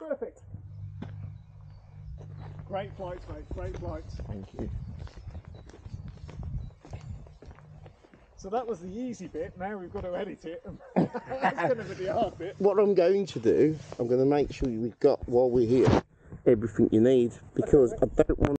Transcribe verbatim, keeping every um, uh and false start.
Perfect. Great flights, mate. Great flights. Thank you. So that was the easy bit. Now we've got to edit it. That's going to be the hard bit. What I'm going to do, I'm going to make sure we've got, while we're here, everything you need, because I don't want